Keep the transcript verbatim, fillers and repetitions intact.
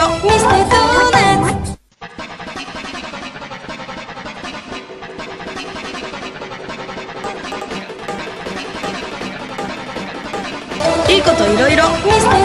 ろミスタードーナツ。いいこといろいろミスター